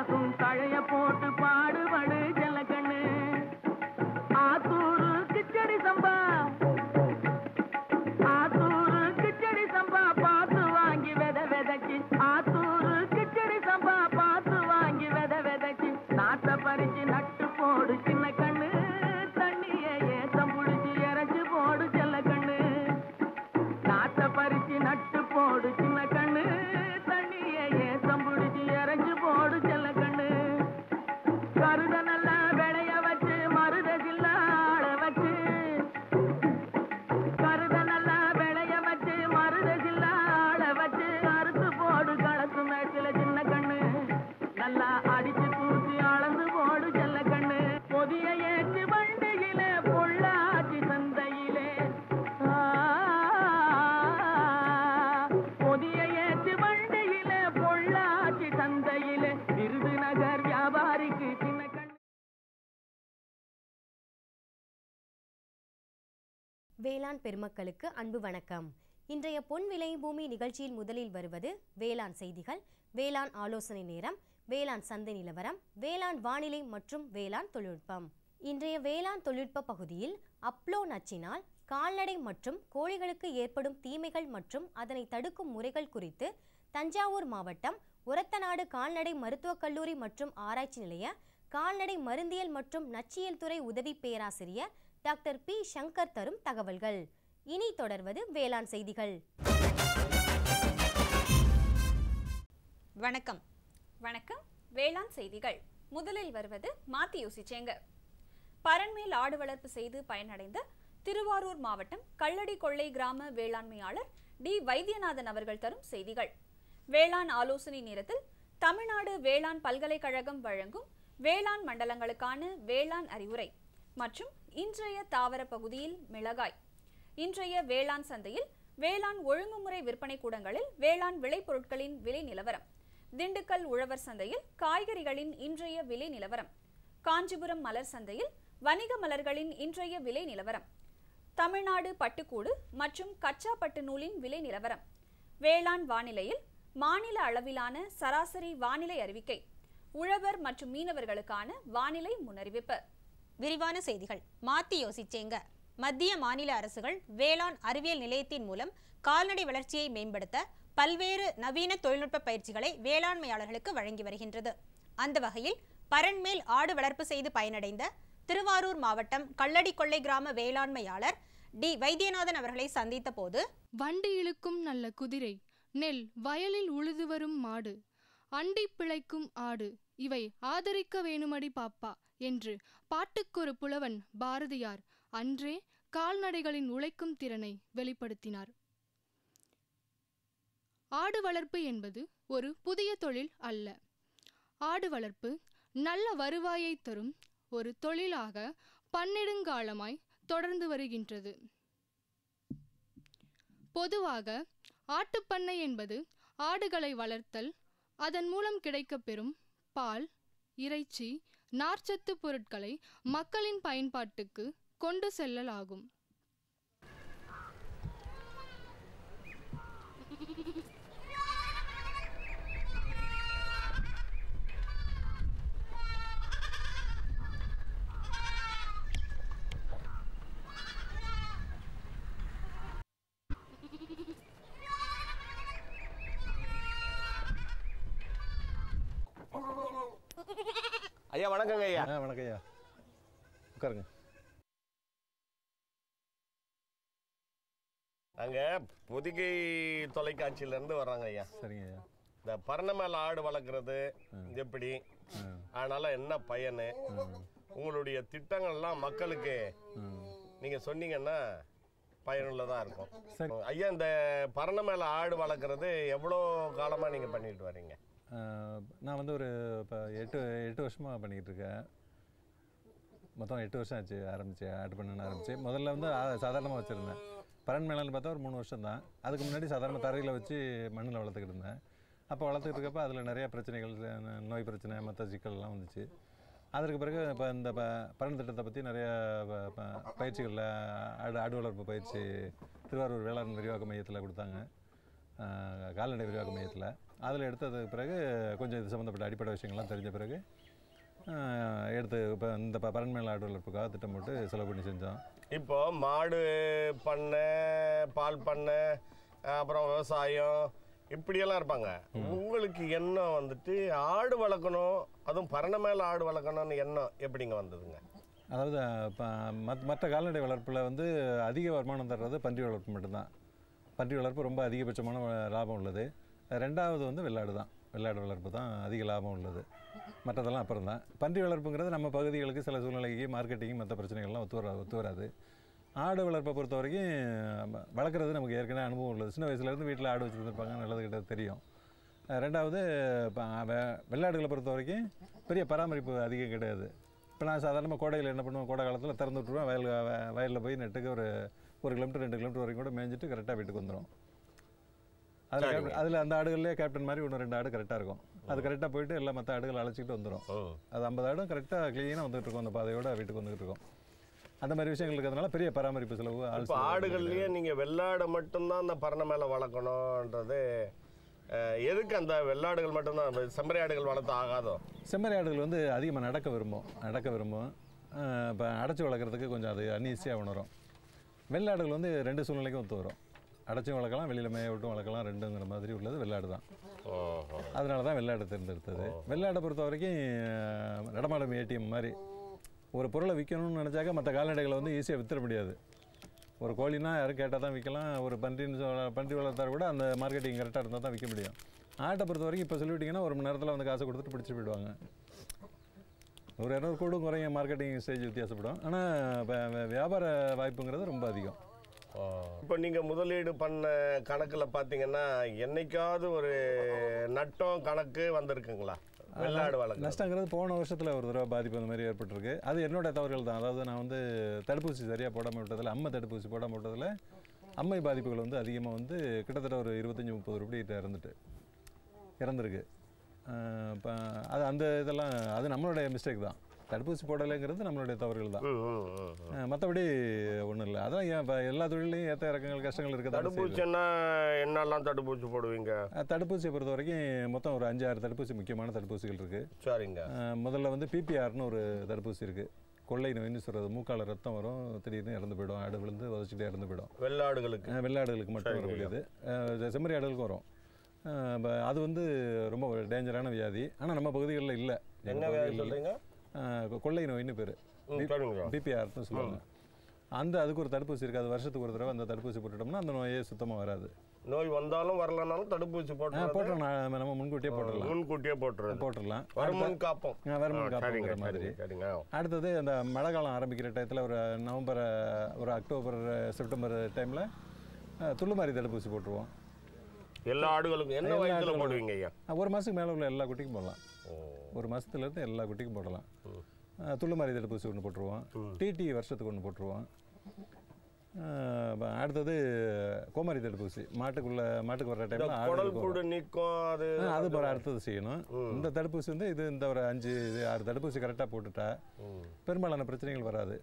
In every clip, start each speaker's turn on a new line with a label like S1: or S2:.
S1: காசும் தழைய போட்டு பாடுபடு ஜல்லக்கண்ணு. ஆத்தூரு கிச்சடி சம்பா, ஆத்தூரு கிச்சடி சம்பா பார்த்து வாங்கி வித விதைச்சு, ஆத்தூரு கிச்சடி சம்பா பார்த்து வாங்கி வித விதைச்சு, நாட்டை பறிச்சு நட்டு போடு சின்ன கண்ணு. தண்ணிய ஏத்தம் புடிச்சு இறச்சி போடு ஜல்லக்கண்ணு. நாட்டை பறிச்சு நட்டு போடு சின்ன கண்ணு. தண்ணிய ஏத்தம் புடிச்சு இறச்சி போடு ஜல்லக்கண்ணு. கருத நல்லா விளைய வச்சு மருத சில்லாட வச்சு, கருத நல்லா விளைய வச்சு மருத சில்லாட வச்சு, அறுத்து போடு களத்து மேட்டில சின்ன கண்ணு. நல்லா அடிச்சு தூசி அளந்து போடு ஜல்லக்கண்ணு. பொதிய ஏற்றி வண்டியில பொள்ளாச்சி சந்தையிலே, பொதிய ஏற்றி வண்டியில பொள்ளாச்சி சந்தையிலே, விருதுநகர் வியாபாரிக்கு சின்ன கண்ணு.
S2: வேளாண் பெருமக்களுக்கு அன்பு வணக்கம். இன்றைய பொன் விளை பூமி நிகழ்ச்சியில் முதலில் வருவது வேளாண் செய்திகள், வேளாண் ஆலோசனை நேரம், வேளாண் சந்தை நிலவரம், வேளாண் வானிலை மற்றும் வேளாண் தொழில்நுட்பம். இன்றைய வேளாண் தொழில்நுட்ப பகுதியில் அப்ளோ நச்சினால் கால்நடை மற்றும் கோழிகளுக்கு ஏற்படும் தீமைகள் மற்றும் அதனை தடுக்கும் முறைகள் குறித்து தஞ்சாவூர் மாவட்டம் உரத்தநாடு கால்நடை மருத்துவக் கல்லூரி மற்றும் ஆராய்ச்சி நிலைய கால்நடை மருந்தியல் மற்றும் நச்சியல் துறை உதவி பேராசிரியர் டாக்டர் பி சங்கர் தரும் தகவல்கள். இனி தொடர்வது வேளாண் செய்திகள்.
S3: வணக்கம். வணக்கம். வேளாண் செய்திகள். முதலில் வருவது மாத்தி யோசிச்சேங்க. பரண்மேல் ஆடு வளர்ப்பு செய்து பயனடைந்த திருவாரூர் மாவட்டம் கள்ளடி கொள்ளை கிராம வேளாண்மையாளர் டி வைத்தியநாதன் அவர்கள் தரும் செய்திகள். வேளாண் ஆலோசனை நேரத்தில் தமிழ்நாடு வேளாண் பல்கலைக்கழகம் வழங்கும் வேளாண் மண்டலங்களுக்கான வேளாண் அறிவுரை மற்றும் இன்றைய தாவர பகுதியில் மிளகாய், இன்றைய வேளாண் சந்தையில் வேளாண் ஒழுங்குமுறை விற்பனை கூடங்களில் வேளாண் விளைபொருட்களின் விலை நிலவரம், திண்டுக்கல் உழவர் சந்தையில் காய்கறிகளின் இன்றைய விலை நிலவரம், காஞ்சிபுரம் மலர் சந்தையில் வணிக மலர்களின் இன்றைய விலை நிலவரம், தமிழ்நாடு பட்டுக்கூடு மற்றும் கச்சா பட்டு நூலின் விலை நிலவரம், வேளாண் வானிலையில் மாநில அளவிலான சராசரி வானிலை அறிவிக்கை, உழவர் மற்றும் மீனவர்களுக்கான வானிலை முன்னறிவிப்பு.
S4: விரிவான செய்திகள். மாத்தி யோசிச்சேங்க. மத்திய மாநில அரசுகள் வேளாண் அறிவியல் நிலையத்தின் மூலம் கால்நடை வளர்ச்சியை மேம்படுத்த பல்வேறு நவீன தொழில்நுட்ப பயிற்சிகளை வேளாண்மையாளர்களுக்கு வழங்கி வருகின்றது. அந்த வகையில் பரண்மேல் ஆடு வளர்ப்பு செய்து பயனடைந்த திருவாரூர் மாவட்டம் கள்ளடி கொள்ளை கிராம வேளாண்மையாளர் டி வைத்தியநாதன் அவர்களை சந்தித்த போது,
S5: வண்டி இழுக்கும் நல்ல குதிரை, நெல் வயலில் உழுது வரும் மாடு, அண்டி பிழைக்கும் ஆடு, இவை ஆதரிக்க வேணுமடி பாப்பா என்று பாட்டுக்கொரு புலவன் பாரதியார் அன்றே கால்நடைகளின் உழைக்கும் திறனை வெளிப்படுத்தினார். ஆடு வளர்ப்பு என்பது ஒரு புதிய தொழில் அல்ல. ஆடு வளர்ப்பு நல்ல வருவாயை தரும் ஒரு தொழிலாக பன்னெடுங்காலமாய் தொடர்ந்து வருகின்றது. பொதுவாக ஆட்டுப்பண்ணை என்பது ஆடுகளை வளர்த்தல், அதன் மூலம் கிடைக்கப்பெறும் பால், இறைச்சி, நார்ச்சத்து பொருட்களை மக்களின் பயன்பாட்டுக்கு கொண்டு செல்லல் ஆகும்.
S6: ஐயா வணக்கங்க ஐயா.
S7: வணக்கம் ஐயா, உட்காருங்க.
S6: நாங்கள் பொதிகை தொலைக்காட்சியிலேருந்து வர்றாங்க ஐயா.
S7: சரிங்க ஐயா.
S6: இந்த பரண மேல ஆடு வளர்க்குறது எப்படி, அதனால என்ன பயனு, உங்களுடைய திட்டங்கள்லாம் மக்களுக்கு நீங்கள் சொன்னீங்கன்னா பயனுள்ளதாக இருக்கும்.
S7: சரி
S6: ஐயா, இந்த பரண மேல ஆடு வளர்க்குறது எவ்வளோ காலமாக நீங்கள் பண்ணிட்டு வரீங்க?
S7: நான் வந்து ஒரு இப்போ எட்டு வருஷமாக பண்ணிக்கிட்டு இருக்கேன். மொத்தம் 8 வருஷம் ஆச்சு ஆரம்பிச்சு ஆடு பண்ண ஆரம்பிச்சு. முதல்ல வந்து சாதாரணமாக வச்சுருந்தேன். பரன் மேலான்னு பார்த்தா ஒரு 3 வருஷம் தான். அதுக்கு முன்னாடி சாதாரண தரையில் வச்சு மண்ணில் வளர்த்துக்கிட்டு இருந்தேன். அப்போ வளர்த்துக்கிட்டு இருக்கப்போ அதில் நிறையா பிரச்சனைகள், நோய் பிரச்சனை, மற்ற சிக்கல்லாம் வந்துச்சு. அதற்கு பிறகு இப்போ இந்த பரன் திட்டத்தை பற்றி நிறைய பயிற்சிகளில் ஆடு வளர்ப்பு பயிற்சி திருவாரூர் வேளாண் விரிவாக்க மையத்தில் கொடுத்தாங்க, கால்நடை விரிவாக்க மையத்தில். அதில் எடுத்ததுக்கு பிறகு கொஞ்சம் இது சம்மந்தப்பட்ட அடிப்படை விஷயங்கள்லாம் தெரிஞ்ச பிறகு எடுத்து இப்போ இந்த பரண்மேல் ஆடு வளர்ப்புக்காக திட்டம் போட்டு செலவு பண்ணி செஞ்சோம்.
S6: இப்போ மாடு பண்ணை, பால் பண்ணை, அப்புறம் விவசாயம் இப்படியெல்லாம் இருப்பாங்க. உங்களுக்கு எண்ணம் வந்துட்டு ஆடு வளர்க்கணும், அதுவும் பரண மேலே ஆடு வளர்க்கணும்னு எண்ணம் எப்படிங்க வந்ததுங்க?
S7: அதாவது மற்ற கால்நடை வளர்ப்பில் வந்து அதிக வருமானம் தர்றது பன்றி வளர்ப்பு மட்டும்தான். பன்றி வளர்ப்பு ரொம்ப அதிகபட்சமான லாபம் உள்ளது. ரெண்டாவது வந்து வெள்ளாடு தான். வெள்ளாடு வளர்ப்பு தான் அதிக லாபம் உள்ளது. மற்றதெல்லாம் அப்புறம் தான். பன்றி வளர்ப்புங்கிறது நம்ம பகுதிகளுக்கு சில சூழ்நிலைக்கு மார்க்கெட்டிங் மற்ற பிரச்சனைகள்லாம் ஒத்து வராது. ஆடு வளர்ப்பை பொறுத்த வரைக்கும் வளர்க்குறது நமக்கு ஏற்கனவே அனுபவம் உள்ளது. சின்ன வயசுலேருந்து வீட்டில் ஆடு வச்சுருந்துருப்பாங்க, நல்லது கிட்ட தெரியும். ரெண்டாவது வெள்ளாடுகளை பொறுத்த வரைக்கும் பெரிய பராமரிப்பு அதிகம் கிடையாது. இப்போ நான் சாதாரணமாக கோடையில் என்ன பண்ணுவேன், கோடை காலத்தில் திறந்து விட்டுருவேன். வயலில் போய் நெட்டுக்கு ஒரு கிலோமீட்டர் 2 கிலோமீட்டர் வரைக்கும் கூட மேய்ஞ்சிட்டு கரெக்டாக வீட்டுக்கு வந்துடும். அதில் அந்த ஆடுகள்லேயே கேப்டன் மாதிரி 1-2 ஆடு கரெக்டாக இருக்கும். அது கரெக்டாக போயிட்டு எல்லா மற்ற ஆடுகள் அழைச்சிக்கிட்டு வந்துடும். அது 50 ஆடும் கரெக்டாக க்ளீனாக வந்துட்டு இருக்கும். அந்த பாதையோட வீட்டுக்கு வந்துகிட்டு இருக்கும். அந்த மாதிரி விஷயங்கள் இருக்கிறதுனால பெரிய பராமரிப்பு செலவு.
S6: இப்போ ஆடுகள்லேயே நீங்கள் வெள்ளாடை மட்டும்தான் அந்த பரண மேலே வளர்க்கணுன்றது எதுக்கு? அந்த வெள்ளாடுகள் மட்டும்தான், செம்மறி ஆடுகள் வளர்த்து ஆகாதோ?
S7: செம்மறி ஆடுகள் வந்து அதிகமாக நடக்க விரும்பும். இப்போ அடைச்சி வளர்க்குறதுக்கு கொஞ்சம் அது அன்ஈஸியாக உணரும். வெள்ளாடுகள் வந்து 2 சூழ்நிலைக்கும் ஒத்து வரும். அடைச்சும் வளர்க்கலாம், வெளியில் மேய விட்டும் வளர்க்கலாம். 2ங்கிற மாதிரி உள்ளது வெள்ளாடு தான். அதனால தான் வெள்ளாடை தேர்ந்தெடுத்தது. வெள்ளாடை பொறுத்த வரைக்கும் நடமாடும் ஏடிஎம் மாதிரி. ஒரு பொருளை விற்கணும்னு நினச்சாக்க மற்ற கால்நடைகளை வந்து ஈஸியாக வித்துற முடியாது. ஒரு கோழினா யாரும் கேட்டால் தான் விற்கலாம். ஒரு பன்றி வளர்த்தால் கூட அந்த மார்க்கெட்டிங் கரெக்டாக இருந்தால் தான் விற்க முடியும். ஆட்டை பொறுத்த வரைக்கும் இப்போ சொல்லிவிட்டிங்கன்னா 1 மணி நேரத்தில் வந்து காசை கொடுத்துட்டு பிடிச்சிட்டு போயிடுவாங்க. ஒரு 200 கூடும் குறைய மார்க்கெட்டிங் ஸ்டேஜ் வித்தியாசப்படும். ஆனால் வியாபார வாய்ப்புங்கிறது ரொம்ப அதிகம்.
S6: இப்போ நீங்கள் முதலீடு பண்ண கணக்கில் பார்த்தீங்கன்னா என்னைக்காவது ஒரு நட்டம் கணக்கு வந்திருக்குங்களா? வெள்ளாடு வளர்க்க
S7: நஷ்டங்கிறது போன வருஷத்தில் ஒரு தடவை பாதிப்பு அந்த மாதிரி ஏற்பட்டிருக்கு. அது என்னோட தவறுகள் தான். அதாவது நான் வந்து தடுப்பூசி சரியாக போடாமல் விட்டதில், அம்மை தடுப்பூசி போடாமல் விட்டதில் அம்மை பாதிப்புகள் வந்து அதிகமாக வந்து கிட்டத்தட்ட ஒரு 25-30 ரூபாய் இறந்துருக்கு. இப்போ அது அந்த இதெல்லாம் அது நம்மளுடைய மிஸ்டேக் தான். தடுப்பூசி போடலைங்கிறது நம்மளுடைய தவறுகள் தான். மற்றபடி ஒன்றும் இல்லை. அதான் இப்போ எல்லா தொழிலையும் ஏற்ற இறக்கங்கள் கஷ்டங்கள் இருக்குது.
S6: தடுப்பூசின்னா என்னெல்லாம் தடுப்பூசி போடுவீங்க?
S7: தடுப்பூசியை பொறுத்த வரைக்கும் மொத்தம் ஒரு 5-6 தடுப்பூசி, முக்கியமான தடுப்பூசிகள் இருக்குது.
S6: சரிங்க.
S7: முதல்ல வந்து பிபிஆர்னு ஒரு தடுப்பூசி இருக்குது. கொள்ளை நோயின்னு சொல்கிறது. மூக்கால ரத்தம் வரும், திடீர்னு இறந்து போயிடும். ஆடு விழுந்து உதச்சிட்டே இறந்து போயிடும். வெள்ளாடுகளுக்கு மட்டும் வரக்கூடியது. செம்மறி ஆடுகளுக்கும் வரும். அது வந்து ரொம்ப டேஞ்சரான வியாதி. ஆனால் நம்ம பகுதிகளில் இல்லை.
S6: என்ன வியாதி சொல்கிறீங்க?
S7: கொள்ளை நோயின்னு பேர், பிபிஆர்னு சொல்லுவாங்க. அதுக்கு ஒரு தடுப்பூசி இருக்குது. அது வருஷத்துக்கு ஒரு தடவை அந்த தடுப்பூசி போட்டுட்டோம்னா அந்த நோயே சுத்தமாக வராது.
S6: நோய் வந்தாலும் வரலனாலும் தடுப்பூசி
S7: போட்டுறோம். நம்ம முன்கூட்டியே போட்டுடலாம்.
S6: வருமுன் காப்போம்
S7: மாதிரி. அடுத்தது அந்த மழை காலம் ஆரம்பிக்கிற டயத்தில் ஒரு நவம்பர், ஒரு அக்டோபர், செப்டம்பர் டைமில் துள்ளுமாரி தடுப்பூசி போட்டுருவோம்.
S6: எல்லா ஆடுகளுக்கும். என்ன வயசுல போடுவீங்க ஐயா?
S7: 1 மாதத்துக்கு மேலே உள்ள எல்லா குட்டிக்கும் போடலாம். 1 மாதத்துலேருந்து எல்லா குட்டிக்கும் போடலாம். துள்ளுமாரி தடுப்பூசி ஒன்று போட்டுருவோம். டிடி வருஷத்துக்கு ஒன்று போட்டுருவோம். அடுத்தது கோமாரி தடுப்பூசி மாட்டுக்கு வர்ற டைமில் அது போகிற அடுத்தது செய்யணும். இந்த தடுப்பூசி வந்து இந்த ஒரு 5-6 தடுப்பூசி கரெக்டாக போட்டுட்டா பெரும்பாலான பிரச்சனைகள் வராது.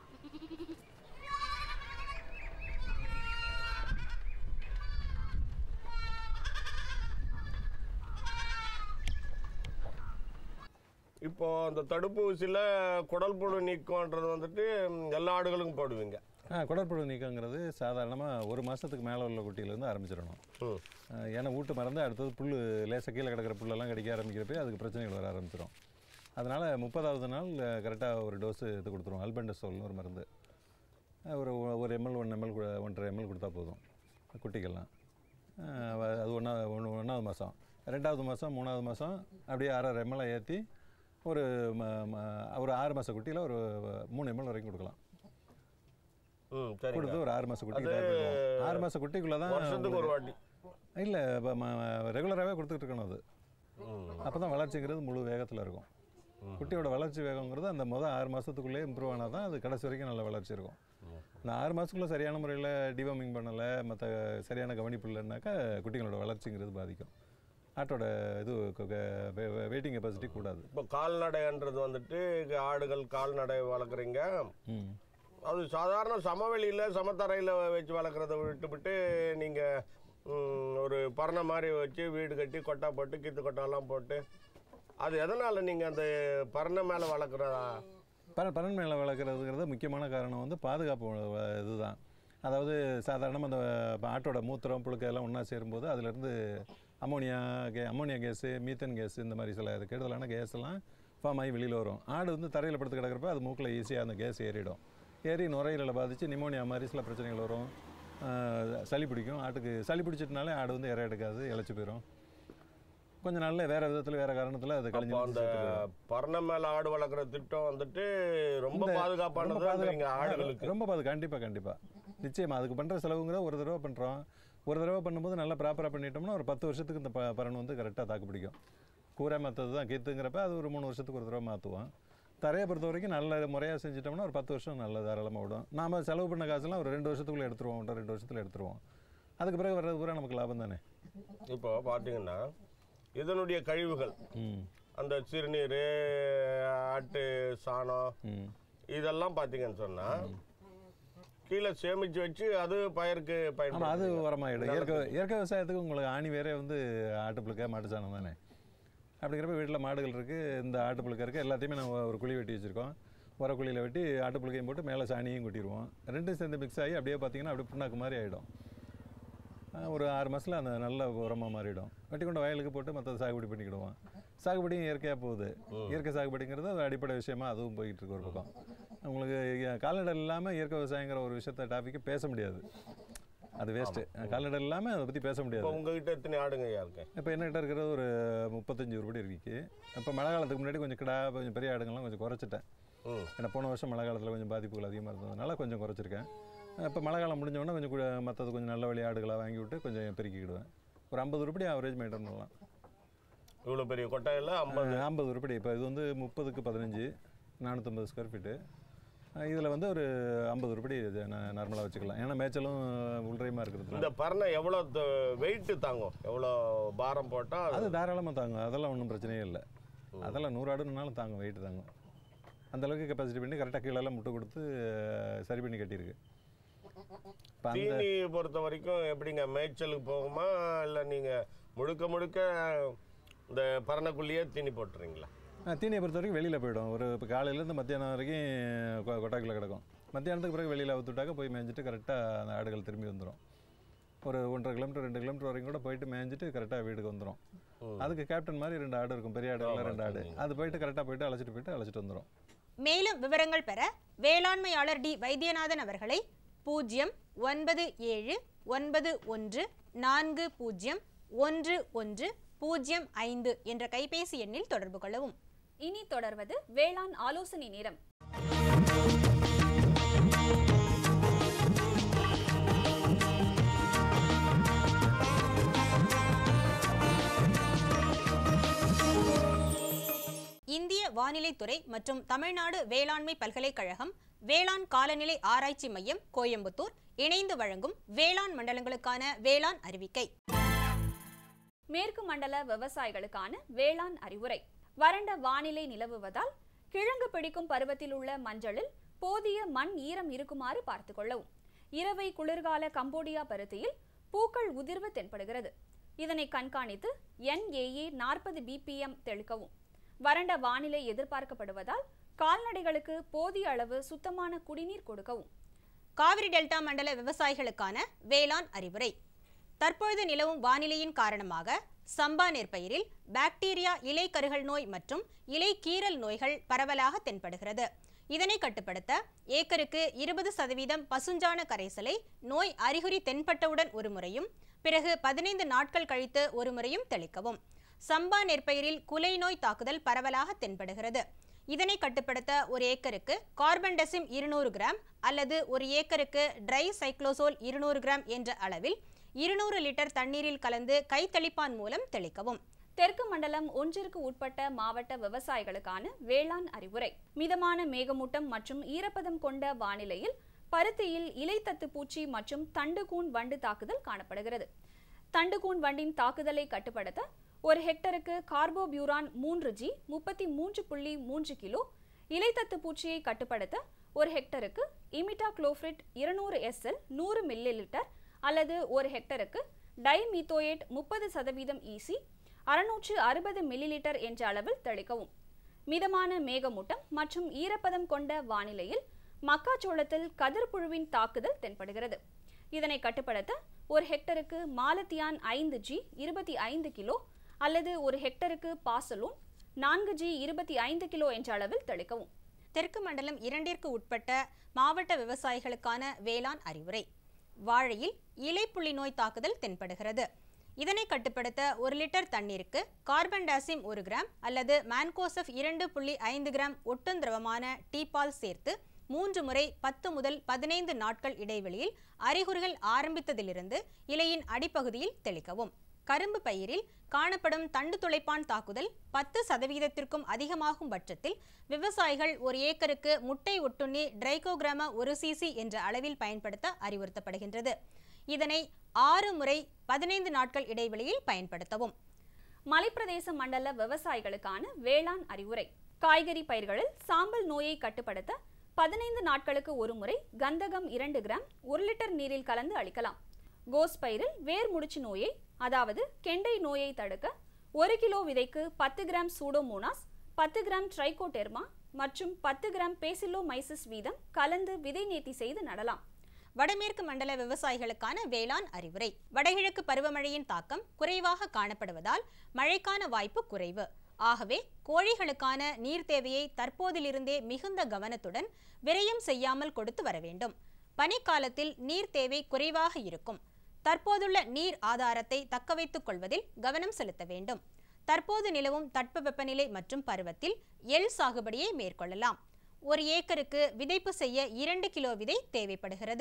S6: இப்போ அந்த தடுப்பூசியில் குடல் புழு நீக்கம்ன்றது வந்துட்டு எல்லா ஆடுகளுக்கும் போடுவீங்க?
S7: குடற்புழு நீக்கங்கிறது சாதாரணமாக 1 மாதத்துக்கு மேலே உள்ள குட்டியிலேருந்து ஆரம்பிச்சிடணும். ஏன்னா ஊட்டு மறந்து அடுத்தது புல் லேசாக கீழே கிடக்கிற புல்லெல்லாம் கிடைக்க ஆரம்பிக்கிறப்ப அதுக்கு பிரச்சனைகள் வர ஆரம்பிச்சிடும். அதனால் 30வது நாள் கரெக்டாக ஒரு டோஸு இது கொடுத்துருவோம். அல்பெண்டசோல்னு ஒரு மருந்து. ஒரு ml 1 ml 1.5 ml கொடுத்தா போதும் குட்டிக்கெல்லாம். அது 1வது மாதம், 2வது மாதம், 3வது மாதம் அப்படியே 6.5 ml ஏற்றி ஒரு 6 மாத குட்டியில் ஒரு 3 ml வரைக்கும் கொடுக்கலாம். கொடுத்து ஒரு 6 மாத குட்டி 6 மாத குட்டிக்குள்ளே தான் இல்லை ரெகுலராகவே கொடுத்துட்டு இருக்கணும். அது அப்போ தான் வளர்ச்சிங்கிறது முழு வேகத்தில் இருக்கும். குட்டியோட வளர்ச்சி வேகங்கிறது அந்த 6 மாதத்துக்குள்ளேயே இம்ப்ரூவ் ஆனால் தான் அது கடைசி வரைக்கும் நல்ல வளர்ச்சி இருக்கும். இந்த 6 மாதத்துக்குள்ளே சரியான முறையில் டிவார்மிங் பண்ணலை, மற்ற சரியான கவனிப்பு இல்லைன்னாக்கா குட்டிகளோட வளர்ச்சிங்கிறது பாதிக்கும். ஆட்டோட இது வெயிட்டிங் கெப்பாசிட்டி கூடாது.
S6: இப்போ கால்நடைன்றது வந்துட்டு ஆடுகள் கால்நடை வளர்க்குறீங்க. அது சாதாரண சமவெளியில் சமத்தரையில் வச்சு வளர்க்குறத விட்டுவிட்டு நீங்கள் ஒரு பரணை மாதிரி வச்சு வீடு கட்டி கொட்டா போட்டு கீத்து கொட்டாலாம் போட்டு அது எதனால் நீங்கள் அந்த பரணை மேலே வளர்க்குறதா?
S7: பரண் மேலே வளர்க்குறதுங்கிறது முக்கியமான காரணம் வந்து பாதுகாப்பு இதுதான். அதாவது சாதாரணமாக அந்த ஆட்டோட மூத்திரம் புழுக்க எல்லாம் ஒன்றா சேரும்போது அதுலேருந்து அம்மோனியா கேஸு, மீத்தன் கேஸு, இந்த மாதிரி சில கெடுதலான கேஸ் எல்லாம் ஃபார்ம் ஆகி வெளியில் வரும். ஆடு வந்து தரையில் படுத்து கிடக்கிறப்ப அது மூக்கில் ஈஸியாக அந்த கேஸ் ஏறி நுரையீரலை பாதித்து நிமோனியா மாதிரி சில பிரச்சனைகள் வரும். சளி பிடிக்கும். ஆட்டுக்கு சளி பிடிச்சிட்டனாலே ஆடு வந்து இறை எடுக்காது, இழைச்சி போயிடும். கொஞ்சம் நாள்ல வேற விதத்தில் வேற காரணத்தில் அது கழிஞ்சு.
S6: அந்த பரணை மேலே ஆடு வளர்க்குற திட்டம் வந்துட்டு ரொம்ப பாதுகாப்பானது ஆடுகளுக்கு.
S7: ரொம்ப கண்டிப்பாக நிச்சயமாக அதுக்கு பண்ணுற செலவுங்கிற ஒரு தடவை பண்ணுறோம். ஒரு தடவை பண்ணும்போது நல்லா ப்ராப்பராக பண்ணிட்டோம்னா ஒரு 10 வருஷத்துக்கு இந்த பரண் வந்து கரெக்டாக தாக்கு பிடிக்கும். கூரை மாற்றது தான் கீத்துங்கிறப்ப அது ஒரு 3 வருஷத்துக்கு ஒரு தடவை மாற்றுவோம். தரையை பொறுத்த வரைக்கும் நல்ல முறையாக செஞ்சிட்டோம்னா ஒரு 10 வருஷம் நல்ல தாராளமாக விடும். நாம் செலவு பண்ண காசுலாம் ஒரு 2 வருஷத்துக்குள்ளே எடுத்துருவோம், 2 வருஷத்தில் எடுத்துருவோம். அதுக்கு பிறகு வர்றது பூரா நமக்கு லாபம் தானே.
S6: இப்போ பார்த்தீங்கன்னா இதனுடைய கழிவுகள், அந்த சிறுநீர், ஆட்டு சாணம், இதெல்லாம் பார்த்தீங்கன்னு சொன்னால் கீழே சேமித்து வச்சு அது பயிருக்கு பயன்படும்.
S7: அது உரமாயிடும். இயற்கை விவசாயத்துக்கு உங்களுக்கு ஆணி வேறே வந்து ஆட்டுப்புழுக்க மாட்டு சாணம் தானே. அப்படிங்கிறப்ப வீட்டில் மாடுகள் இருக்குது, இந்த ஆட்டுப்புழுக்க இருக்குது, எல்லாத்தையுமே நம்ம ஒரு குழி வெட்டி வச்சுருக்கோம். உரக்குழியில் வெட்டி ஆட்டுப்புழுக்கையும் போட்டு மேலே சாணியும் கொட்டிடுவோம். ரெண்டும் சேர்ந்து மிக்ஸ் ஆகி அப்படியே பார்த்தீங்கன்னா அப்படியே புண்ணாக்கு மாதிரி ஆகிடும். ஒரு 6 மாதத்தில் அந்த நல்ல உரமாக மாறிடும். வெட்டி கொண்டு வயலுக்கு போட்டு மற்ற சாகுபடி பண்ணிக்கிடுவோம். சாகுபடியும் இயற்கையாக போகுது. இயற்கை சாகுபடிங்கிறது அது அடிப்படை விஷயமா அதுவும் போயிட்டு இருக்கு. ஒரு பக்கம் உங்களுக்கு கால்நடை இல்லாமல் இயற்கை விவசாயங்கிற ஒரு விஷயத்த டாப்பிக்கு பேச முடியாது. அது வேஸ்ட்டு. கால்நடை இல்லாமல் அதை பற்றி பேச முடியாது.
S6: உங்ககிட்ட எத்தனை ஆடுங்க இருக்கு?
S7: இப்போ என்னகிட்ட இருக்கிறது ஒரு 35 உருப்படி இருக்கு. இப்போ மழை காலத்துக்கு முன்னாடி கொஞ்சம் கிடா கொஞ்சம் பெரிய ஆடுங்கள்லாம் கொஞ்சம் குறைச்சிட்டேன். ஏன்னா போன வருஷம் மழை காலத்தில் கொஞ்சம் பாதிப்புகள் அதிகமாக இருந்ததுனால கொஞ்சம் குறைச்சிருக்கேன். இப்போ மழை காலம் முடிஞ்சோடனே கொஞ்சம் மற்றது கொஞ்சம் நல்ல வழி ஆடுகளாக வாங்கி விட்டு கொஞ்சம் பெருக்கிக்கிடுவேன். ஒரு 50 உருப்படி ஆவரேஜ் மெயின்டைன் பண்ணலாம்.
S6: இவ்வளோ பெரிய கொட்டாயில்
S7: 50 உருப்படி. இப்போ இது வந்து 30க்கு 15, 450 ஸ்கொயர் ஃபீட்டு. இதில் வந்து ஒரு 50 உருப்படி நார்மலாக வச்சுக்கலாம். ஏன்னா மேய்ச்சலும் உள்றையமாக இருக்கிறது.
S6: இந்த பரணை எவ்வளோ வெயிட்டு தாங்கும்? எவ்வளோ பாரம் போட்டால்
S7: அது தாராளமாக தாங்கும். அதெல்லாம் ஒன்றும் பிரச்சனையே இல்லை. அதெல்லாம் 100 ஆடுனாலும் தாங்கும், வெயிட்டு தாங்கும். அந்தளவுக்கு கெப்பாசிட்டி பண்ணி கரெக்டாக கீழெல்லாம் முட்டை கொடுத்து சரி பண்ணி கட்டியிருக்கு.
S6: தீனி பொறுத்த வரைக்கும் எப்படிங்க, மேய்ச்சலுக்கு போகுமா இல்லை நீங்கள் முழுக்க இந்த பரணக்குள்ளேயே தீனி போட்டுறீங்களா?
S7: தீனியை பொறுத்த வரைக்கும் வெளியில் போயிடும். இப்போ காலையிலேருந்து மத்தியானம் வரைக்கும் கொட்டாக்கில் கிடக்கும். மத்தியானத்துக்கு பிறகு வெளியில் அவுத்துட்டாக்க போய் மேய்ஞ்சிட்டு கரெக்டாக அந்த ஆடுகள் திரும்பி வந்துடும். ஒரு 1.5 கிலோமீட்டர் 2 கிலோமீட்டர் வரைக்கும் கூட போயிட்டு மேய்ஞ்சிட்டு கரெக்டாக வீட்டுக்கு வந்துடும். அதுக்கு கேப்டன் மாதிரி 2 ஆடு இருக்கும், பெரிய ஆடுகளில் 2 ஆடு. அது போயிட்டு கரெக்டாக போயிட்டு அழைச்சிட்டு வந்துடும்.
S4: மேலும் விவரங்கள் பெற வேளாண்மையாளர் டி வைத்தியநாதன் அவர்களை 09791401105 என்ற கைபேசி எண்ணில் தொடர்பு கொள்ளவும்.
S3: இனி தொடர்வது வேளாண் ஆலோசனை நேரம்.
S4: இந்திய வானிலைத்துறை மற்றும் தமிழ்நாடு வேளாண்மை பல்கலைக்கழகம் வேளாண் காலநிலை ஆராய்ச்சி மையம் கோயம்புத்தூர் இணைந்து வழங்கும் வேளாண் மண்டலங்களுக்கான வேளாண் அறிவிக்கை.
S3: மேற்கு மண்டல விவசாயிகளுக்கான வேளாண் அறிவுரை. வறண்ட வானிலை நிலவுவதால் கிழங்கு பிடிக்கும் பருவத்தில் உள்ள மஞ்சளில் போதிய மண் ஈரம் இருக்குமாறு பார்த்துக் கொள்ளவும். இரவை குளிர்கால கம்போடியா பருத்தியில் பூக்கள் உதிர்வு தென்படுகிறது. இதனை கண்காணித்து NAA 40 BPM தெளிக்கவும். வறண்ட வானிலை எதிர்பார்க்கப்படுவதால் கால்நடைகளுக்கு போதிய அளவு சுத்தமான குடிநீர் கொடுக்கவும்.
S4: காவிரி டெல்டா மண்டல விவசாயிகளுக்கான வேளாண் அறிவுரை. தற்பொழுது நிலவும் வானிலையின் காரணமாக சம்பா நெற்பயிரில் பாக்டீரியா இலை கருகல் நோய் மற்றும் இலை கீறல் நோய்கள் பரவலாக தென்படுகிறது. இதனை கட்டுப்படுத்த ஏக்கருக்கு 20% பசுஞ்சாண கரைசலை நோய் அறிகுறி தென்பட்டவுடன் ஒரு முறையும் பிறகு 15 நாட்கள் கழித்து ஒரு முறையும் தெளிக்கவும். சம்பா நெற்பயிரில் குலை நோய் தாக்குதல் பரவலாக தென்படுகிறது. இதனை கட்டுப்படுத்த ஒரு ஏக்கருக்கு கார்பன்டசிம் 200 கிராம் அல்லது ஒரு ஏக்கருக்கு ட்ரை சைக்ளோசோல் 200 கிராம் என்ற அளவில் 200 லிட்டர் தண்ணீரில் கலந்து கைத்தளிப்பான் மூலம் தெளிக்கவும்.
S3: தெற்கு மண்டலம் 1ற்கு உட்பட்ட மாவட்ட விவசாயிகளுக்கான வேளாண் அறிவுரை. மிதமான மேகமூட்டம் மற்றும் ஈரப்பதம் கொண்ட வானிலையில் பருத்தியில் இலைத்தத்து பூச்சி மற்றும் தண்டுகூன் வண்டு தாக்குதல் காணப்படுகிறது. தண்டுகூன் வண்டின் தாக்குதலை கட்டுப்படுத்த ஒரு ஹெக்டருக்கு கார்போபியூரான் 3G 33.3 கிலோ, இலைத்தத்து பூச்சியை கட்டுப்படுத்த ஒரு ஹெக்டருக்கு இமிடாக்ளோபிரிட் 200 SL 100 மில்லி லிட்டர் அல்லது ஒரு ஹெக்டருக்கு டைமீத்தோயேட் 30% EC 660 மில்லிலிட்டர் என்ற அளவில் தெளிக்கவும். மிதமான மேகமூட்டம் மற்றும் ஈரப்பதம் கொண்ட வானிலையில் மக்காச்சோளத்தில் கதிர்புழுவின் தாக்குதல் தென்படுகிறது. இதனை கட்டுப்படுத்த ஒரு ஹெக்டருக்கு மாலத்தியான் 5G 25 கிலோ அல்லது ஒரு ஹெக்டருக்கு பாசலூன் 4G 25 கிலோ என்ற அளவில் தெளிக்கவும்.
S4: தெற்கு மண்டலம் 2ற்கு உட்பட்ட மாவட்ட விவசாயிகளுக்கான வேளாண் அறிவுரை. வாழையில் இலைப்புள்ளி நோய் தாக்குதல் தென்படுகிறது. இதனை கட்டுப்படுத்த 1 லிட்டர் தண்ணீருக்கு கார்பன்டாசிம் 1 கிராம் அல்லது மான்கோசப் 2.5 கிராம் ஒட்டுந்திரவமான டீபால் சேர்த்து 3 முறை 10 முதல் 15 நாட்கள் இடைவெளியில் அறிகுறிகள் ஆரம்பித்ததிலிருந்து இலையின் அடிப்பகுதியில் தெளிக்கவும். கரும்பு பயிரில் காணப்படும் தண்டு துளைப்பான் தாக்குதல் 10% அதிகமாகும் பட்சத்தில் விவசாயிகள் 1 ஏக்கருக்கு முட்டை ஒட்டுண்ணி ட்ரைகோகிராமா 1 cc என்ற அளவில் பயன்படுத்த அறிவுறுத்தப்படுகின்றது. இதனை 6 முறை 15 நாட்கள் இடைவெளியில் பயன்படுத்தவும்.
S3: மலைப்பிரதேச மண்டல விவசாயிகளுக்கான வேளாண் அறிவுரை. காய்கறி பயிர்களில் சாம்பல் நோயை கட்டுப்படுத்த 15 நாட்களுக்கு ஒரு முறை கந்தகம் 2 கிராம் 1 லிட்டர் நீரில் கலந்து அளிக்கலாம். கோஸ் பயிரில் வேர் முடிச்சு நோயை அதாவது கெண்டை நோயை தடுக்க 1 கிலோ விதைக்கு 10 கிராம் சூடோமோனாஸ், 10 கிராம் ட்ரைகோடெர்மா மற்றும் 10 கிராம் பேசிலோமைசிஸ் வீதம் கலந்து விதை நேர்த்தி செய்து நடலாம்.
S4: வடமேற்கு மண்டல விவசாயிகளுக்கான வேளாண் அறிவுரை. வடகிழக்கு பருவமழையின் தாக்கம் குறைவாக காணப்படுவதால் மழைக்கான வாய்ப்பு குறைவு. ஆகவே கோழிகளுக்கான நீர் தேவையை தற்போதிலிருந்தே மிகுந்த கவனத்துடன் விரயம் செய்யாமல் கொடுத்து வர வேண்டும். பனிக்காலத்தில் நீர் தேவை குறைவாக இருக்கும். தற்போதுள்ள நீர் ஆதாரத்தை தக்கவைத்துக் கொள்வதில் கவனம் செலுத்த வேண்டும். தற்போது நிலவும் தட்பவெப்பநிலை மற்றும் பருவத்தில் எள் சாகுபடியை மேற்கொள்ளலாம். 1 ஏக்கருக்கு விதைப்பு செய்ய 2 கிலோ விதை தேவைப்படுகிறது.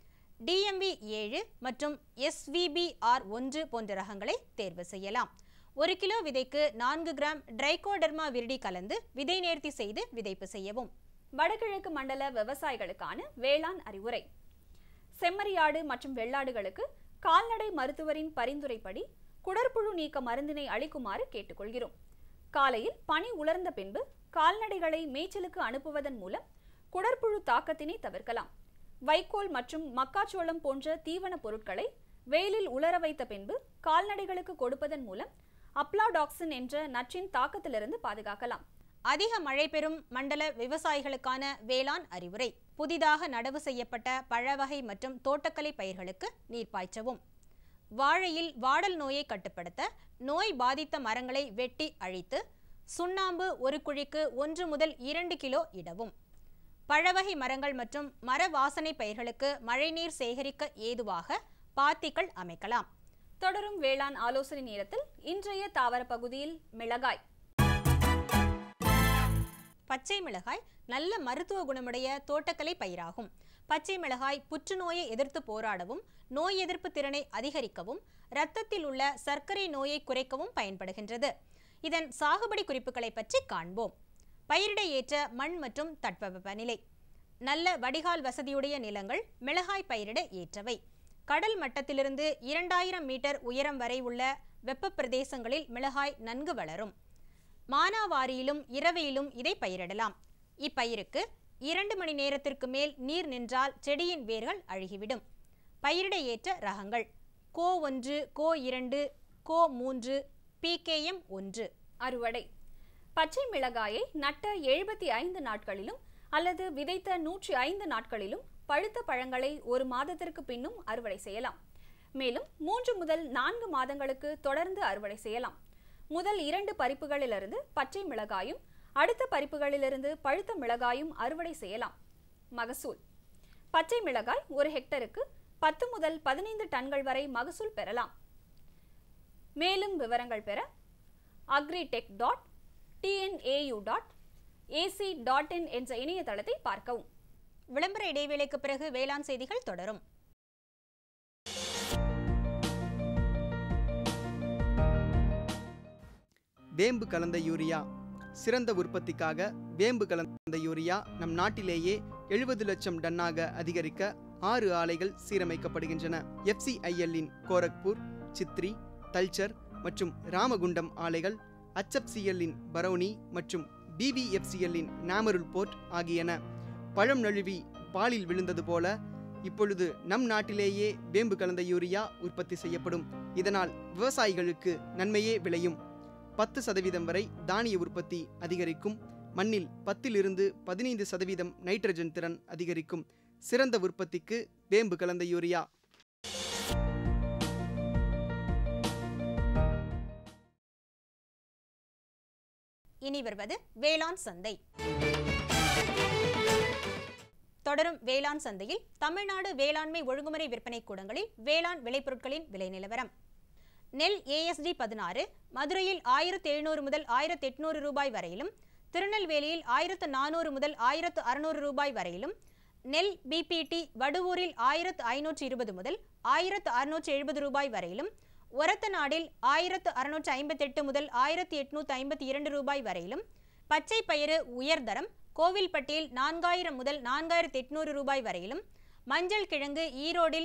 S4: DMV 7 மற்றும் SVBR 1 போன்ற ரகங்களை தேர்வு செய்யலாம். 1 கிலோ விதைக்கு 4 கிராம் ட்ரைகோடெர்மா விரிடி கலந்து விதை நேர்த்தி செய்து விதைப்பு செய்யவும்.
S3: வடகிழக்கு மண்டல விவசாயிகளுக்கான வேளாண் அறிவுரை. செம்மறியாடு மற்றும் வெள்ளாடுகளுக்கு கால்நடை மருத்துவரின் பரிந்துரைப்படி குடற்புழு நீக்க மருந்தினை அளிக்குமாறு கேட்டுக்கொள்கிறோம். காலையில் பனி உலர்ந்த பின்பு கால்நடைகளை மேய்ச்சலுக்கு அனுப்புவதன் மூலம் குடற்புழு தாக்கத்தினை தவிர்க்கலாம். வைக்கோல் மற்றும் மக்காச்சோளம் போன்ற தீவன பொருட்களை வெயிலில் உலர வைத்த பின்பு கால்நடைகளுக்கு கொடுப்பதன் மூலம் அப்லாடாக்சின் என்ற நச்சின் தாக்கத்திலிருந்து பாதுகாக்கலாம்.
S4: அதிக மழை பெறும் மண்டல விவசாயிகளுக்கான வேளாண் அறிவுரை. புதிதாக நடவு செய்யப்பட்ட பழவகை மற்றும் தோட்டக்கலை பயிர்களுக்கு நீர் பாய்ச்சவும். வாழையில் வாடல் நோயை கட்டுப்படுத்த நோய் பாதித்த மரங்களை வெட்டி அழித்து சுண்ணாம்பு 1 குழிக்கு 1 முதல் 2 கிலோ இடவும். பழவகை மரங்கள் மற்றும் மர வாசனை பயிர்களுக்கு மழைநீர் சேகரிக்க ஏதுவாக பாத்திகள் அமைக்கலாம்.
S3: தொடரும் வேளாண் ஆலோசனை நேரத்தில் இன்றைய தாவர பகுதியில் மிளகாய்.
S4: பச்சை மிளகாய் நல்ல மருத்துவ குணமுடைய தோட்டக்கலை பயிராகும். பச்சை மிளகாய் புற்றுநோயை எதிர்த்து போராடவும், நோய் எதிர்ப்பு திறனை அதிகரிக்கவும், இரத்தத்தில் உள்ள சர்க்கரை நோயை குறைக்கவும் பயன்படுகின்றது. இதன் சாகுபடி குறிப்புகளை பற்றி காண்போம். பயிரிட ஏற்ற மண் மற்றும் தட்பவெப்பநிலை. நல்ல வடிகால் வசதியுடைய நிலங்கள் மிளகாய் பயிரிட ஏற்றவை. கடல் மட்டத்திலிருந்து 2000 மீட்டர் உயரம் வரை உள்ள வெப்ப பிரதேசங்களில் மிளகாய் நன்கு வளரும். மானாவாரியிலும் இரவையிலும் இதை பயிரிடலாம். இப்பயிருக்கு 2 மணி நேரத்திற்கு மேல் நீர் நின்றால் செடியின் வேர்கள் அழுகிவிடும். பயிரிட ஏற்ற ரகங்கள் கோ 1, கோ 2, கோ 3, PKM 1.
S3: அறுவடை. பச்சை மிளகாயை நட்ட 75 நாட்களிலும் அல்லது விதைத்த 105 நாட்களிலும் பழுத்த பழங்களை 1 மாதத்திற்கு பின்னும் அறுவடை செய்யலாம். மேலும் 3 முதல் 4 மாதங்களுக்கு தொடர்ந்து அறுவடை செய்யலாம். முதல் 2 பறிப்புகளிலிருந்து பச்சை மிளகாயும் அடுத்த பறிப்புகளிலிருந்து பழுத்த மிளகாயும் அறுவடை செய்யலாம். மகசூல். பச்சை மிளகாய் 1 ஹெக்டருக்கு 10 முதல் 15 டன்கள் வரை மகசூல் பெறலாம். மேலும் விவரங்கள் பெற agritech.tnau.ac.in என்ற இணையதளத்தை பார்க்கவும்.
S4: விளம்பர இடைவேளைக்கு பிறகு வேளாண் செய்திகள் தொடரும்.
S8: வேம்பு கலந்த யூரியா. சிறந்த உற்பத்திக்காக வேம்பு கலந்த யூரியா நம் நாட்டிலேயே 70 லட்சம் டன்னாக அதிகரிக்க 6 ஆலைகள் சீரமைக்கப்படுகின்றன. FCIL-இன் கோரக்பூர், சித்ரி, தல்ச்சர் மற்றும் ராமகுண்டம் ஆலைகள், HFCL-இன் பரௌனி மற்றும் BVFCL-இன் நாமருல் போர்ட் ஆகியன. பழம் நழுவி பாலில் விழுந்தது போல இப்பொழுது நம் நாட்டிலேயே வேம்பு கலந்த யூரியா உற்பத்தி செய்யப்படும். இதனால் விவசாயிகளுக்கு நன்மையே விளையும். 10% வரை தானிய உற்பத்தி அதிகரிக்கும். மண்ணில் 10 to 15% நைட்ரஜன் திறன் அதிகரிக்கும். சிறந்த உற்பத்திக்கு வேம்பு கலந்த யூரியா.
S4: இனி வருவது வேளாண் சந்தை. தொடரும் வேளாண் சந்தையில் தமிழ்நாடு வேளாண்மை ஒழுங்குமுறை விற்பனை கூடங்களில் வேளாண் விளைபொருட்களின் விலை நிலவரம். நெல் ASD 16 மதுரையில் 1700 முதல் 1800 ரூபாய் வரையிலும், திருநெல்வேலியில் 1400 முதல் 1600 ரூபாய் வரையிலும், நெல் BPT வடுவூரில் 1520 முதல் 1670 ரூபாய் வரையிலும், ஒரத்தநாடில் 1658 முதல் 1852 ரூபாய் வரையிலும், பச்சை பயிறு உயர்தரம் கோவில்பட்டியில் 4000 முதல் 4800 ரூபாய் வரையிலும், மஞ்சள் கிழங்கு ஈரோடில்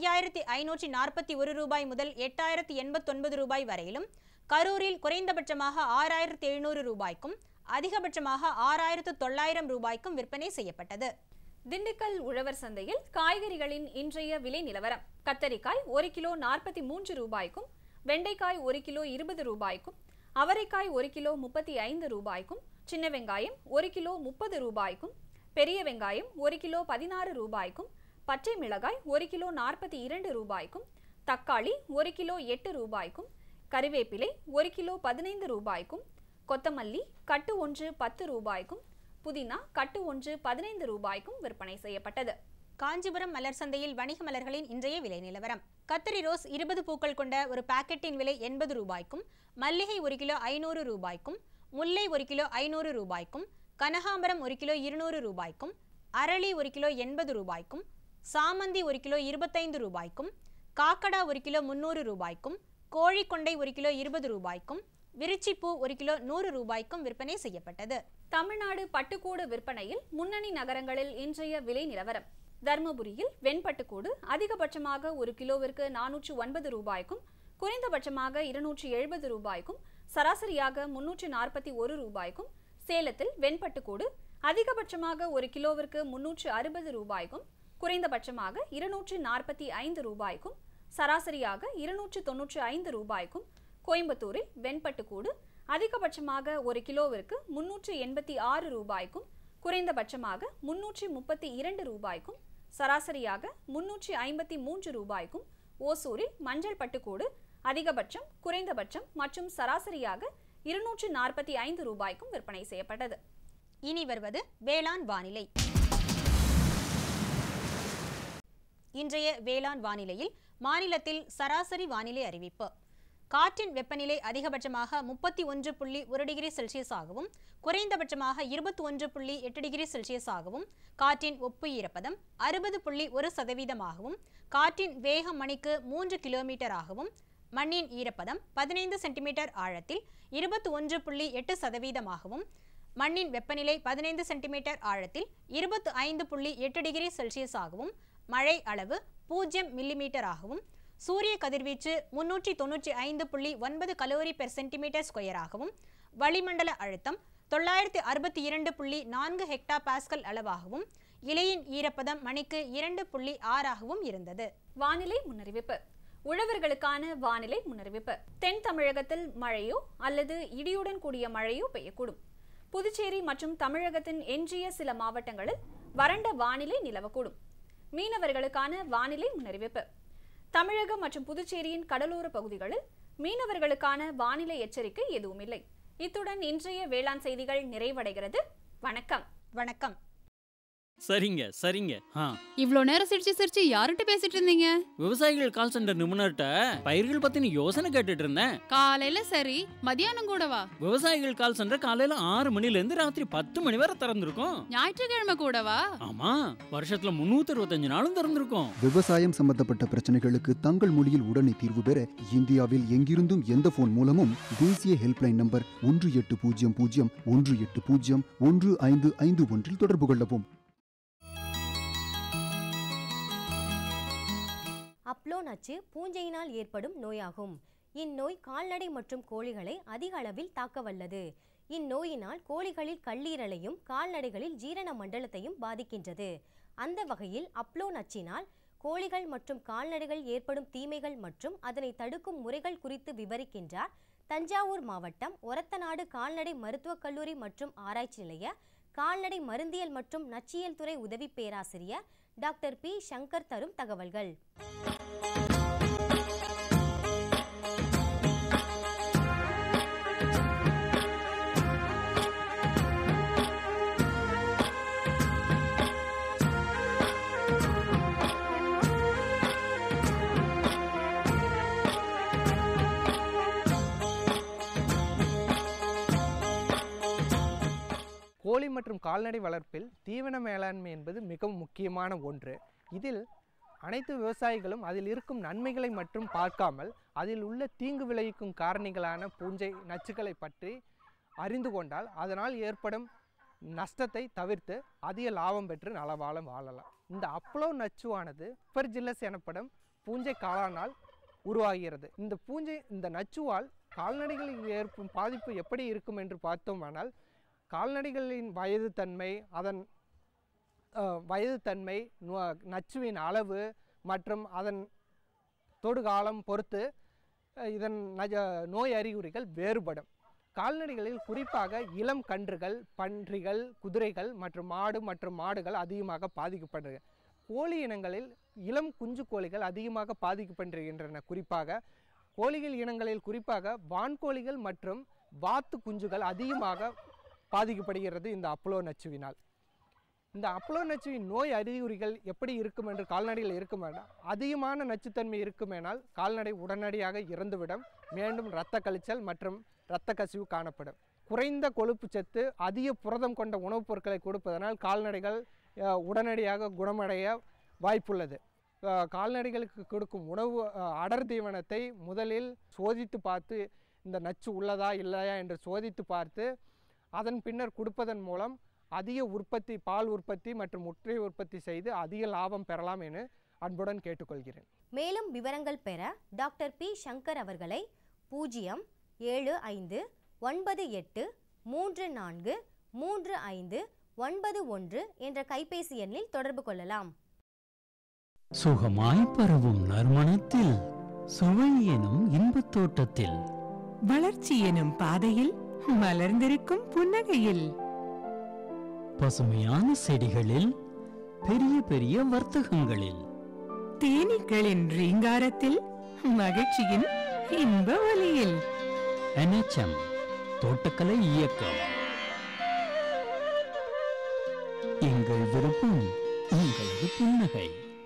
S4: 5541 ரூபாய் முதல் 8089 ரூபாய் வரையிலும், கரூரில் குறைந்தபட்சமாக 6700 ரூபாய்க்கும் அதிகபட்சமாக 6900 ரூபாய்க்கும் விற்பனை செய்யப்பட்டது.
S3: திண்டுக்கல் உழவர் சந்தையில் காய்கறிகளின் இன்றைய விலை நிலவரம். கத்தரிக்காய் 1 கிலோ 43 ரூபாய்க்கும், வெண்டைக்காய் 1 கிலோ 20 ரூபாய்க்கும், அவரைக்காய் 1 கிலோ 35 ரூபாய்க்கும், சின்ன வெங்காயம் 1 கிலோ 30 ரூபாய்க்கும், பெரிய வெங்காயம் 1 கிலோ 16 ரூபாய்க்கும், பச்சை மிளகாய் 1 கிலோ 42 ரூபாய்க்கும், தக்காளி 1 கிலோ 8 ரூபாய்க்கும், கறிவேப்பிலை 1 கிலோ 15 ரூபாய்க்கும், கொத்தமல்லி கட்டு ஒன்று 10 ரூபாய்க்கும், புதினா கட்டு ஒன்று 15 ரூபாய்க்கும் விற்பனை செய்யப்பட்டது.
S4: காஞ்சிபுரம் மலர் சந்தையில் வணிக மலர்களின் இன்றைய விலை நிலவரம். கத்திரி ரோஸ் 20 பூக்கள் கொண்ட ஒரு பாக்கெட்டின் விலை 80 ரூபாய்க்கும், மல்லிகை 1 கிலோ 500 ரூபாய்க்கும், முல்லை 1 கிலோ 500 ரூபாய்க்கும், கனகாம்பரம் 1 கிலோ 200 ரூபாய்க்கும், அரளி 1 கிலோ 80 ரூபாய்க்கும், சாமந்தி 1 கிலோ 25 ரூபாய்க்கும், காக்கடா 1 கிலோ 300 ரூபாய்க்கும், கோழிக்கொண்டை 1 கிலோ 20 ரூபாய்க்கும், விருச்சிப்பூ 1 கிலோ 100 ரூபாய்க்கும் விற்பனை செய்யப்பட்டது.
S3: தமிழ்நாடு பட்டுக்கூடு விற்பனையில் முன்னணி நகரங்களில் இன்றைய விலை நிலவரம். தர்மபுரியில் வெண்பட்டுக்கூடு அதிகபட்சமாக 1 கிலோவிற்கு 409 ரூபாய்க்கும், குறைந்தபட்சமாக 270 ரூபாய்க்கும், சராசரியாக 341 ரூபாய்க்கும், சேலத்தில் வெண்பட்டுக்கூடு அதிகபட்சமாக 1 கிலோவிற்கு 360 ரூபாய்க்கும், குறைந்தபட்சமாக 245 ரூபாய்க்கும், சராசரியாக 295 ரூபாய்க்கும், கோயம்புத்தூரில் வெண்பட்டுக்கூடு அதிகபட்சமாக 1 கிலோவிற்கு 386 ரூபாய்க்கும், குறைந்தபட்சமாக 332 ரூபாய்க்கும், சராசரியாக 353 ரூபாய்க்கும், ஓசூரில் மஞ்சள் பட்டுக்கூடு அதிகபட்சம், குறைந்தபட்சம் மற்றும் சராசரியாக 245 ரூபாய்க்கும் விற்பனை செய்யப்பட்டது.
S4: இனி வருவது வேளாண் வானிலை. இன்றைய வேளாண் வானிலையில் மாநிலத்தில் சராசரி வானிலை அறிவிப்பு. காற்றின் வெப்பநிலை அதிகபட்சமாக 31.1 டிகிரி செல்சியஸ் ஆகவும், குறைந்தபட்சமாக 21.8 டிகிரி செல்சியஸ் ஆகவும், காற்றின் ஒப்பு ஈரப்பதம் 60.1% ஆகவும், காற்றின் வேகம் மணிக்கு 3 கிலோமீட்டர் ஆகவும், மண்ணின் ஈரப்பதம் 15 சென்டிமீட்டர் ஆழத்தில் 21.8% ஆகவும், மண்ணின் வெப்பநிலை 15 சென்டிமீட்டர் ஆழத்தில் 25.8 டிகிரி செல்சியஸ் ஆகவும், மழை அளவு 0 மில்லிமீட்டர் ஆகவும், சூரிய கதிர்வீச்சு 395.9 கலோரி பெர் சென்டிமீட்டர் ஸ்கொயர் ஆகவும், வளிமண்டல அழுத்தம் 962.4 ஹெக்டா பாஸ்கல் அளவாகவும், இலையின் ஈரப்பதம் மணிக்கு 2.6 ஆகவும் இருந்தது.
S3: வானிலை முன்னறிவிப்பு. உழவர்களுக்கான வானிலை முன்னறிவிப்பு. தென் தமிழகத்தில் மழையோ அல்லது இடியுடன் கூடிய மழையோ பெய்யக்கூடும். புதுச்சேரி மற்றும் தமிழகத்தின் எஞ்சிய சில மாவட்டங்களில் வறண்ட வானிலை நிலவக்கூடும். மீனவர்களுக்கான வானிலை முன்னறிவிப்பு. தமிழகம் மற்றும் புதுச்சேரியின் கடலோர பகுதிகளில் மீனவர்களுக்கான வானிலை எச்சரிக்கை எதுவும் இல்லை. இத்துடன் இன்றைய வேளாண் செய்திகள் நிறைவடைகிறது. வணக்கம்.
S4: வணக்கம்.
S9: சரிங்க சரிங்க.
S10: இவ்ளோ நேரம் சிரிச்சு யார்கிட்ட பேசிட்டு இருந்தீங்க?
S9: விவசாயிகள் கால் சென்டர் நிபுணர்கிட்ட பயிர்கள் பத்தின யோசனை கேட்டுட்டு இருந்தேன்.
S10: காலையில சரி, மதியானம் கூடவா?
S9: விவசாயிகள் கால் சென்டர் காலையில 6 மணில இருந்து ராத்திரி 10 மணி வரை திறந்திருக்கும்.
S10: ஞாயிற்றுக்கிழமை கூடவா?
S9: ஆமா, வருஷத்துல 365 நாளும் திறந்திருக்கும்.
S11: விவசாயம் சம்பந்தப்பட்ட பிரச்சனைகளுக்கு தங்கள் மொழியில் உடனே தீர்வு பெற இந்தியாவில் எங்கிருந்தும் எந்த போன் மூலமும் தேசிய ஹெல்ப்லைன் நம்பர் 1800 தொடர்பு கொள்ளவும்.
S2: அப்ளோ நச்சு பூஞ்சையினால் ஏற்படும் நோயாகும். இந்நோய் கால்நடை மற்றும் கோழிகளை அதிக அளவில் தாக்க வல்லது. இந்நோயினால் கோழிகளில் கல்லீரலையும் கால்நடைகளில் ஜீரண மண்டலத்தையும் பாதிக்கின்றது. அந்த வகையில் அப்ளோ நச்சினால் கோழிகள் மற்றும் கால்நடைகள் ஏற்படும் தீமைகள் மற்றும் அதனை தடுக்கும் முறைகள் குறித்து விவரிக்கின்றார் தஞ்சாவூர் மாவட்டம் ஒரத்தநாடு கால்நடை மருத்துவக் கல்லூரி மற்றும் ஆராய்ச்சி நிலைய கால்நடை மருந்தியல் மற்றும் நச்சியல் துறை உதவி பேராசிரியர் டாக்டர் பி சங்கர் தரும் தகவல்கள்.
S12: கோழி மற்றும் கால்நடை வளர்ப்பில் தீவன மேலாண்மை என்பது மிகவும் முக்கியமான ஒன்று. இதில் அனைத்து விவசாயிகளும் அதில் இருக்கும் நன்மைகளை மட்டும் பார்க்காமல் அதில் உள்ள தீங்கு விளைவிக்கும் காரணிகளான பூஞ்சை நச்சுக்களை பற்றி அறிந்து கொண்டால் அதனால் ஏற்படும் நஷ்டத்தை தவிர்த்து அதிக லாபம் பெற்று நலவாழம் வாழலாம். இந்த அப்ளோ நச்சுவானது அஸ்பெர்ஜில்லஸ் எனப்படும் பூஞ்சை காளானால் உருவாகிறது. இந்த நச்சுவால் கால்நடைகளில் ஏற்படும் பாதிப்பு எப்படி இருக்கும் என்று பார்த்தோமானால் கால்நடைகளின் வயதுத்தன்மை நச்சுவின் அளவு மற்றும் அதன் தொடுகாலம் பொறுத்து இதன் நோய் அறிகுறிகள் வேறுபடும். கால்நடைகளில் குறிப்பாக இளம் கன்றுகள், பன்றிகள், குதிரைகள் மற்றும் மாடுகள் அதிகமாக பாதிக்கப்படுகின்றன. கோழி இனங்களில் இளம் குஞ்சு கோழிகள் அதிகமாக பாதிக்கப்படுகின்றன. குறிப்பாக கோழிகள் இனங்களில் குறிப்பாக வான்கோழிகள் மற்றும் வாத்து குஞ்சுகள் அதிகமாக பாதிக்கப்படுகிறது இந்த அப்ளோ நச்சுவினால். இந்த அப்ளோ நச்சுவின் நோய் அறிகுறிகள் எப்படி இருக்கும் என்று கால்நடைகள் இருக்குமென்றால் அதிகமான நச்சுத்தன்மை இருக்குமேனால் கால்நடை உடனடியாக இறந்துவிடும். மீண்டும் இரத்த கழிச்சல் மற்றும் இரத்த கசிவு காணப்படும். குறைந்த கொழுப்பு சத்து அதிக புரதம் கொண்ட உணவுப் பொருட்களை கொடுப்பதனால் கால்நடைகள் உடனடியாக குணமடைய வாய்ப்புள்ளது. கால்நடைகளுக்கு கொடுக்கும் உணவு அடர் தீவனத்தை முதலில் சோதித்து பார்த்து இந்த நச்சு உள்ளதா இல்லையா என்று சோதித்து பார்த்து அதன் பின்னர் கொடுப்பதன் மூலம் அதிக உற்பத்தி, பால் உற்பத்தி மற்றும் முட்டை உற்பத்தி செய்து அதிக லாபம் பெறலாம் என அன்புடன் கேட்டுக்கொள்கிறேன்.
S2: மேலும் விவரங்கள் பெற டாக்டர் பி சங்கர் அவர்களை 07598343591 என்ற கைபேசி எண்ணில் தொடர்பு கொள்ளலாம்.
S9: சுகமாய் பரவும் நறுமணத்தில், சுவை எனும் இன்பத் தோட்டத்தில்,
S13: வளர்ச்சி எனும் பாதையில், மலர்ந்திருக்கும் புன்னகையில்,
S9: பசுமையான செடிகளில், பெரிய பெரிய வர்த்தகங்களில்,
S13: தேனீக்களின் ரீங்காரத்தில், மகிழ்ச்சியின் இன்ப ஒலியில்.
S9: NHM தோட்டக்கலை இயக்கம். எங்கள் விருப்பம் உங்களது புன்னகை.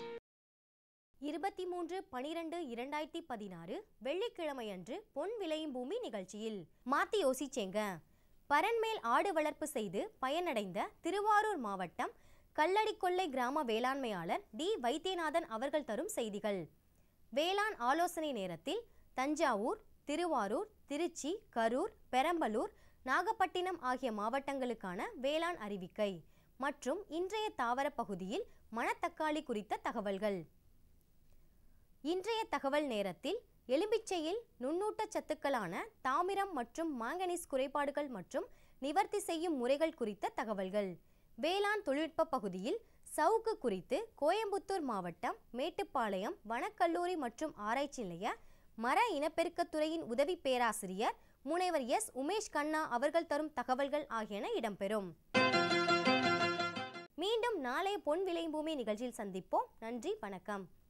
S2: 23/12/2016 வெள்ளிக்கிழமையன்று பொன் விளையும் பூமி நிகழ்ச்சியில் மாத்தி யோசிச்சேங்க. பரன்மேல் ஆடு வளர்ப்பு செய்து பயனடைந்த திருவாரூர் மாவட்டம் கல்லடிக்கொல்லை கிராம வேளாண்மையாளர் டி வைத்தியநாதன் அவர்கள் தரும் செய்திகள். வேளாண் ஆலோசனை நேரத்தில் தஞ்சாவூர், திருவாரூர், திருச்சி, கரூர், பெரம்பலூர், நாகப்பட்டினம் ஆகிய மாவட்டங்களுக்கான வேளாண் அறிவிக்கை மற்றும் இன்றைய தாவர பகுதியில் மணத்தக்காளி குறித்த தகவல்கள். இன்றைய தகவல் நேரத்தில் எலும்பிச்சையில் நுண்ணூட்ட சத்துக்களான தாமிரம் மற்றும் மாங்கனீஸ் குறைபாடுகள் மற்றும் நிவர்த்தி செய்யும் முறைகள் குறித்த தகவல்கள். வேளாண் தொழில்நுட்ப பகுதியில் சவுக்கு குறித்து கோயம்புத்தூர் மாவட்டம் மேட்டுப்பாளையம் வனக்கல்லூரி மற்றும் ஆராய்ச்சி நிலைய மர இனப்பெருக்கத்துறையின் உதவி பேராசிரியர் முனைவர் எஸ் உமேஷ் கண்ணா அவர்கள் தரும் தகவல்கள் ஆகியன இடம்பெறும். மீண்டும் நாளைய பொன் விளையும் பூமி நிகழ்ச்சியில் சந்திப்போம். நன்றி, வணக்கம்.